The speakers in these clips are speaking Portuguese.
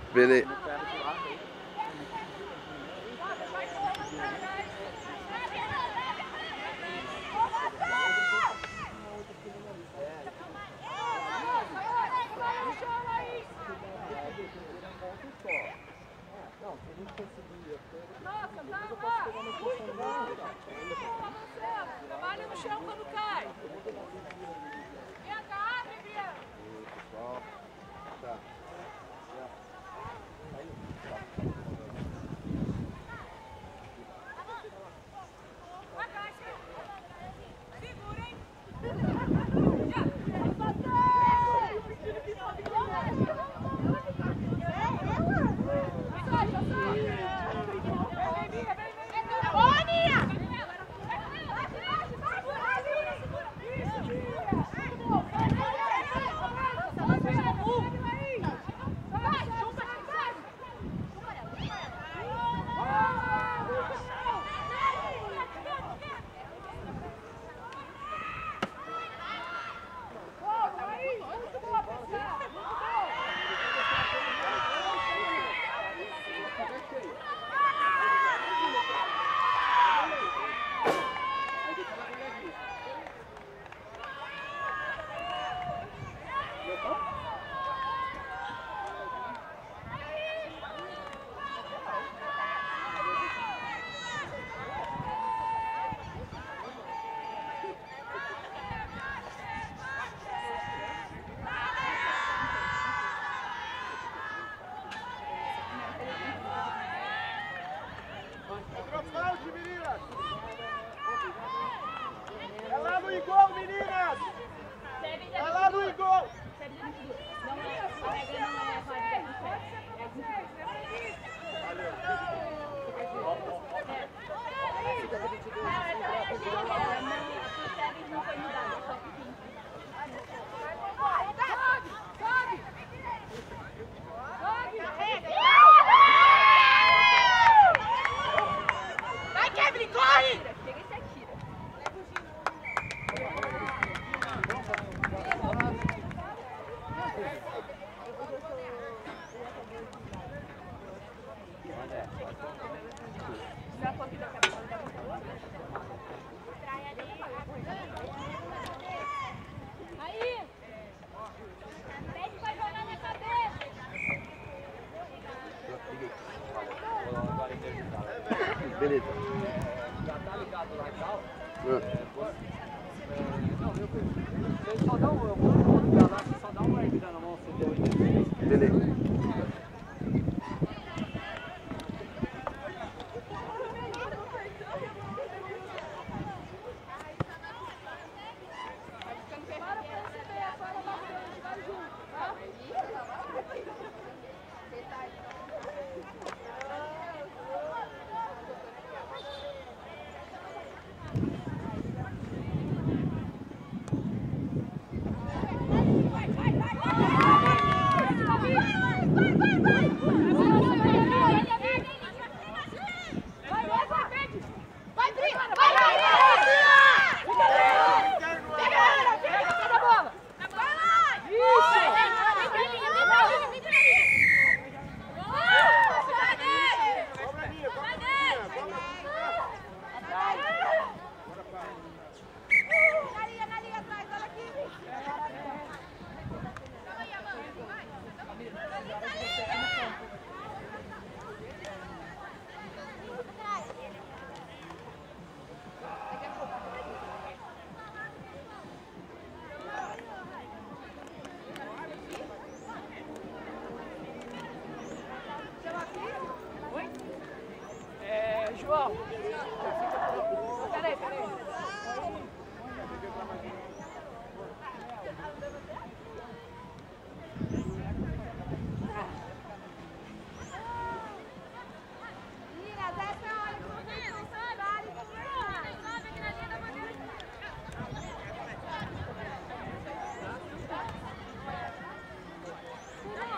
Beleza. Nossa, trabalha no chão quando cai. Vem cá, Bia. Pessoal. Tá. Segura, hein? É lá no Igor, meninas! É lá no Igor! Não é, a regra não é não foi mudada, é só pouquinho. Vai, Kevin, corre! Chega e se atira. Já foi aqui da cabeça da aí! Pede pra jogar na cabeça! Beleza. Já tá ligado lá e tal? Não, você só dá eu vou ligar lá, você só dá uma erguida na mão, você deu aí. beleza. João, peraí. Meninas, essa é a hora que vocês vão estudar e conversar. Sobe aqui na linha da bandeira.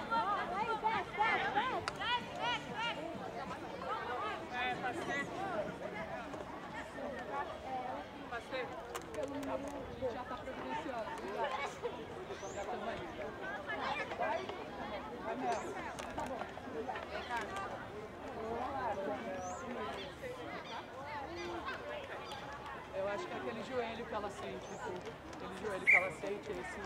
Aí, desce. Tá certo. joelho que ela sente, aquele joelho que ela sente, esse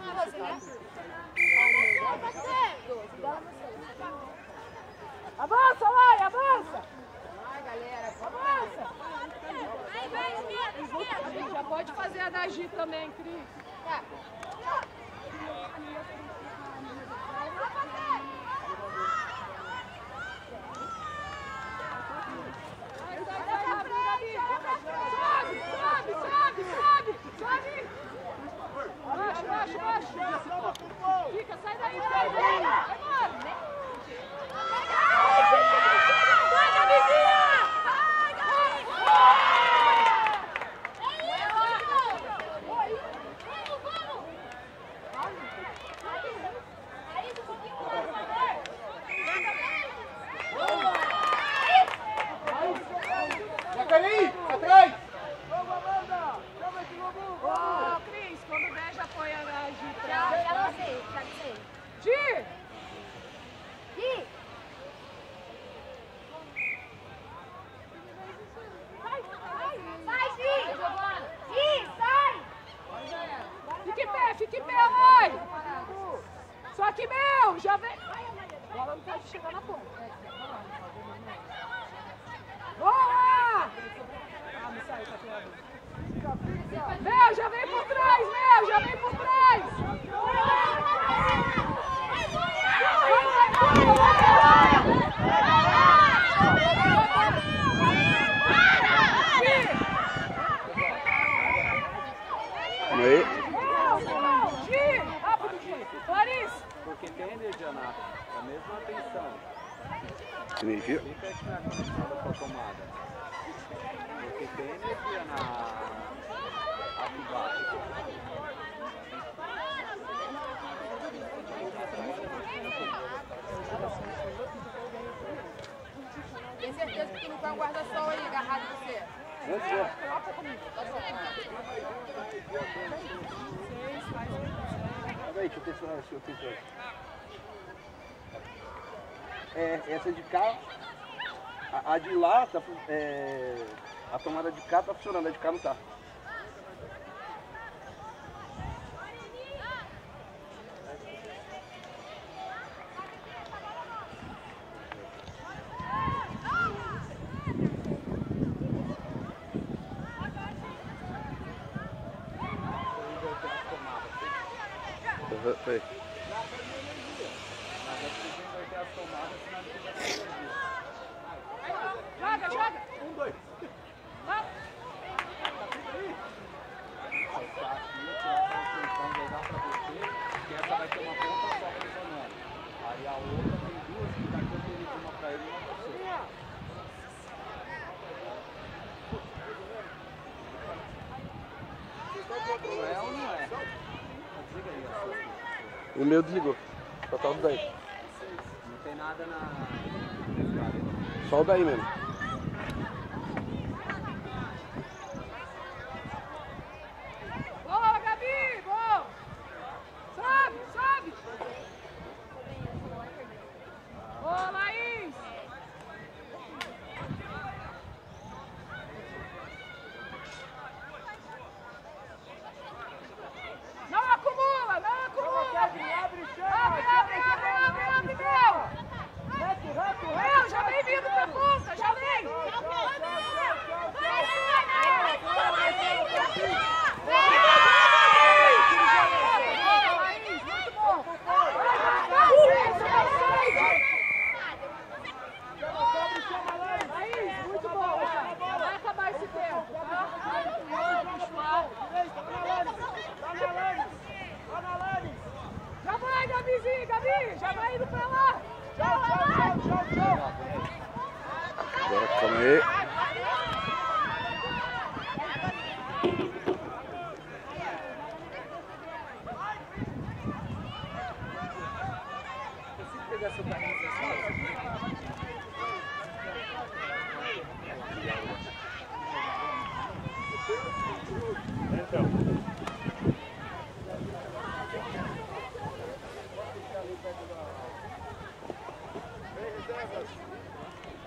Avança, Lai, avança! Vai, galera, avança! A gente já pode fazer a da Gi também, Cris. Fica, sai daí, vai embora! Vai, Gabizinha! Jacareí, atrás! Ô, Cris, quando der, já põe a Gi pra... Já sei. Gi! Gi! Sai, Gi! Gi, sai! Fique em pé, Lai! Só que, meu, já vem... A bola não pode chegar na ponta. Boa! Meu, já vem por trás, já vem por trás! Aí. Gi, rápido, Gi! Clarice! porque tem energia na mesma tensão. Energia? Fica aqui na conexão da sua tomada. Porque tem energia na ativada. Tem certeza que não tem um guarda-sol aí agarrado em você? Não sei. Peraí, deixa eu tensionar, essa de cá, a de lá, tá, a tomada de cá tá funcionando, a de cá não tá. Foi. Joga, joga! 1, 2. Vai! Que essa vai ter uma ponta só funcionando. Aí a outra tem duas que tá transferindo uma pra ele e uma pra você. Não é ou não é? Desliga aí, ó. O meu desligou. Só tá o daí. Não tem nada na... Só o daí mesmo. Boa, Gabi! Boa! Sobe, sobe! Boa, Laís! Não acumula, não acumula! Abre, chama! Abre, meu! Meu, já vem vindo pra ponta, já vem! Muito bom, vai acabar esse tempo, tá? Já vai, Gabizinho, Gabi, já vai indo pra lá! Tchau! Agora, calma aí. Preciso pegar seu carrinho assim. Então.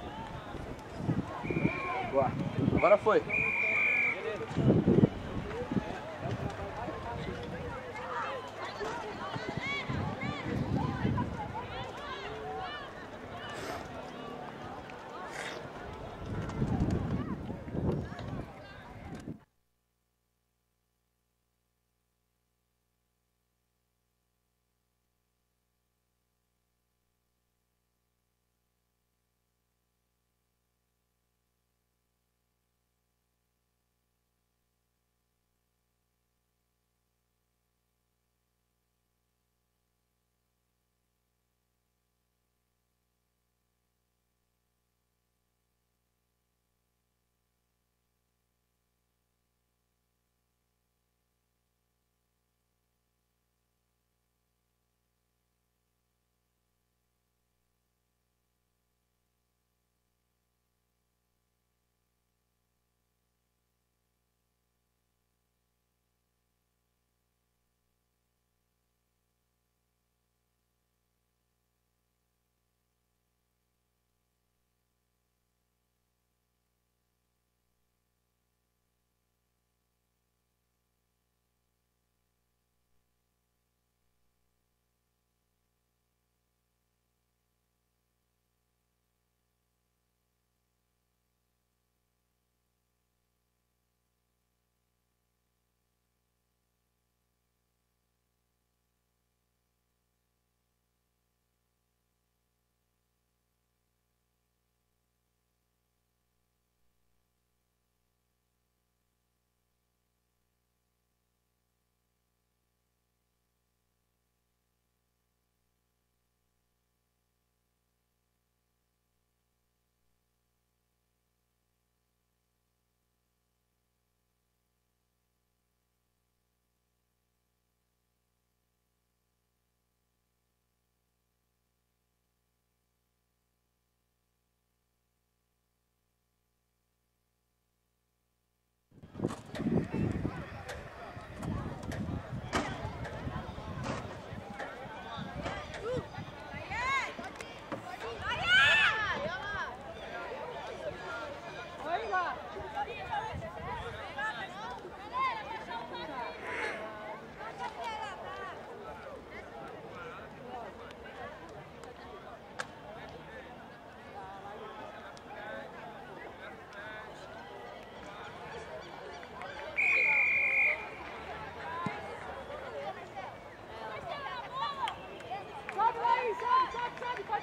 Boa. Agora foi.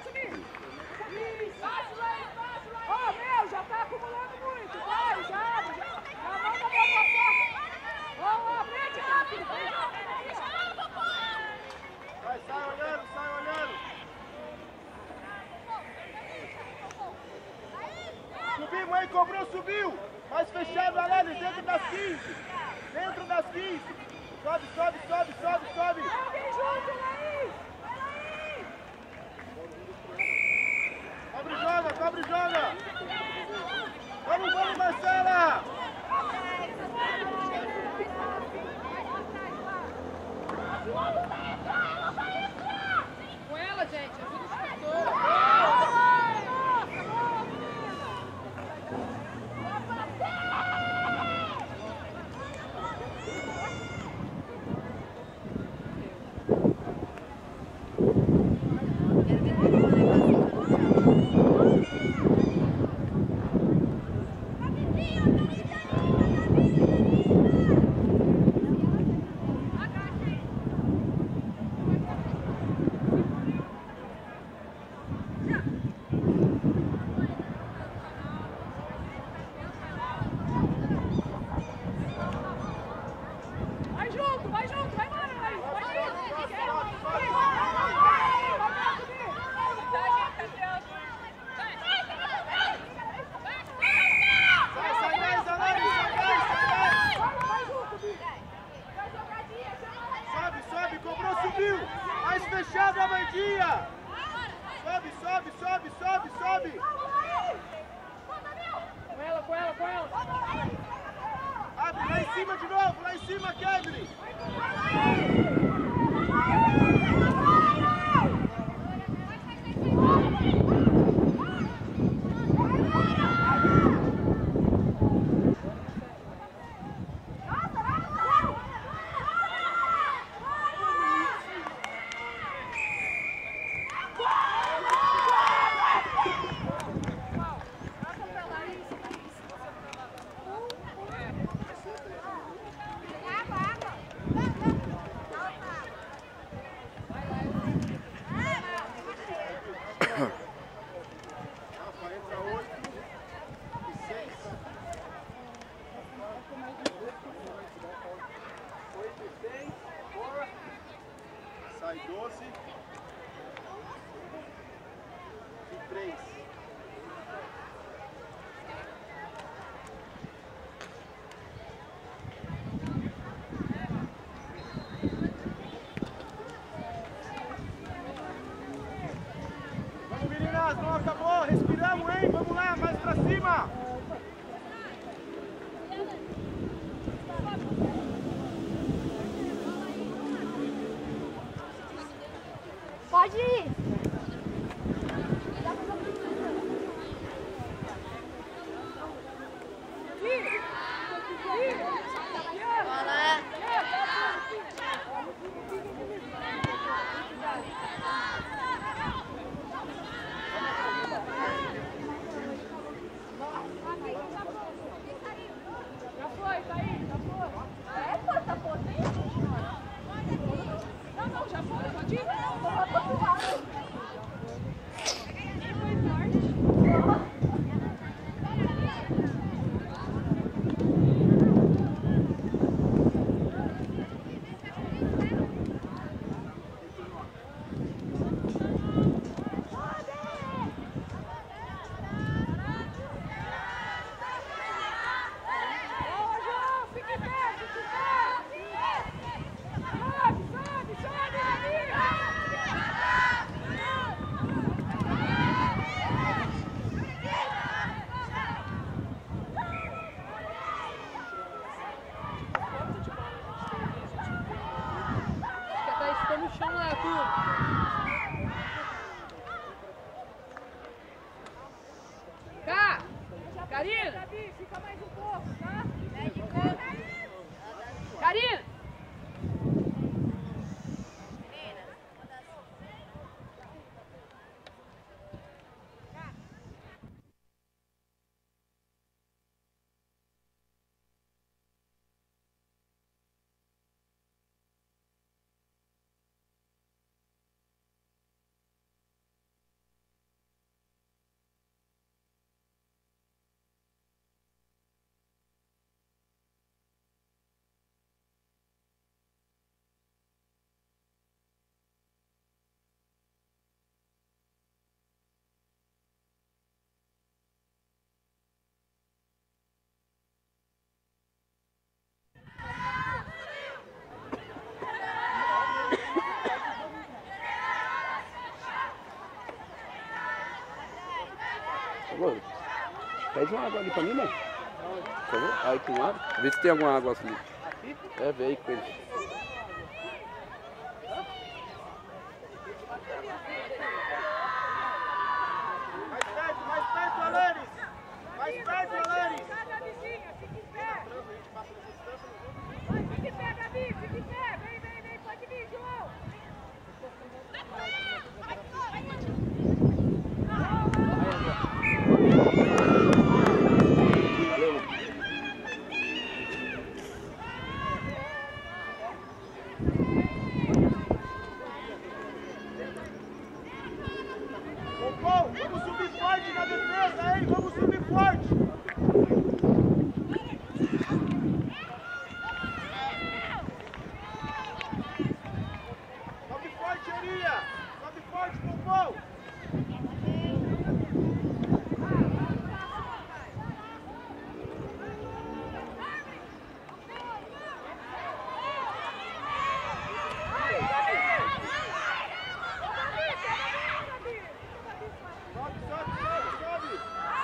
assumir. Isso. Ó, meu, já tá acumulando muito. Vai, já manda meu passar. Ó, frente rápido. Vai, sai olhando, sai olhando. Subimos aí, cobrou, subiu. Mais fechado, Alex, dentro das 15. Dentro das 15. Sobe, sobe, sobe, sobe, sobe. Vem junto, Laís. Cobre, joga, cobre, joga. Vamos, vamos, Marcela. Com ela, gente, ajuda o escritor. Vai junto, vai embora, Laís. Sai mais, Alex, sai mais. Sobe, sobe, cobrou, subiu. Mais fechado, Amandinha. Sobe, sobe, sobe, sobe, sobe. Com ela. Abre lá em cima de novo, lá em cima, Kevin. Sai 12 e 3. Vamos, meninas, não acabou, respiramos, hein? Vamos lá, mais pra cima. Pode ir. Já foi, tá aí, já foi. É, pô, tá potente. Não, já foi, pode ir. No chão lá, tudo. Cá! Karina! Gabi, fica mais um pouco, tá? Karina! Agora, pede uma água ali pra mim, né? Por favor? Aí com água. Vê se tem alguma água assim. É, vê aí com ele. Mais perto, Alanis! Mais perto, Alanis! Cada vizinha, fica em pé. Vai, fica em pé, Gabi, fica em pé. Vem, vem, vem, pode vir, João. Popão, vamos subir forte na defesa, hein? Vamos subir forte! Sobe forte, Eria! Sobe forte, Popão! Sobe, sobe, sobe, sobe!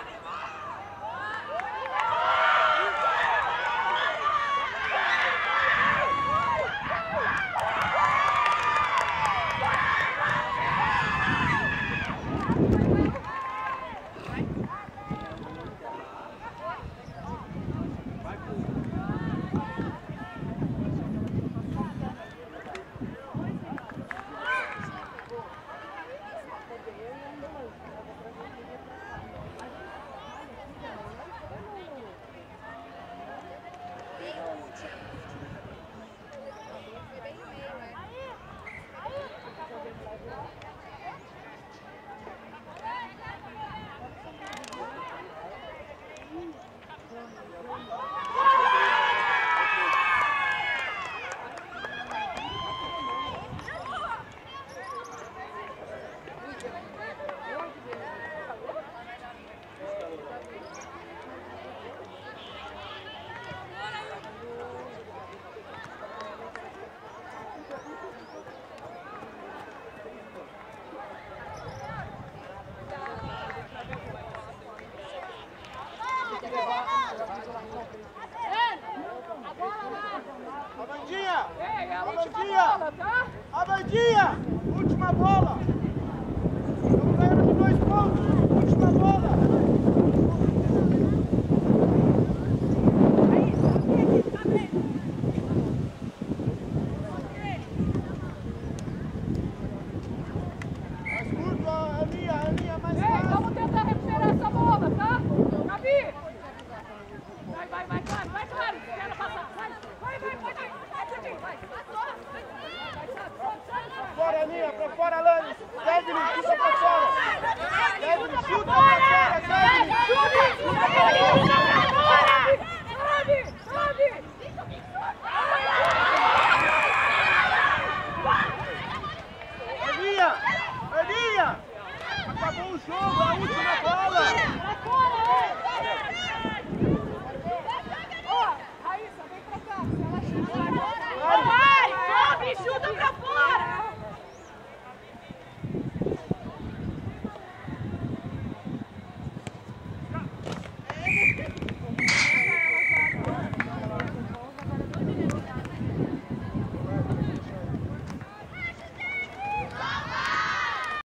Amandinha! Ei, a última Amandinha! bola, tá? Amandinha! Última bola! Estamos ganhando de 2 pontos! Última bola! Mais curto, Aninha, mais Ei, fácil! vamos tentar recuperar essa bola, tá? Gabi! Vai, claro! Espera passar! Vai, Serginho, vai! Pra fora, Aninha! Pra fora, Alanis! Devlin, chuta pra fora! Devlin, chuta pra fora! Devlin! Chuta!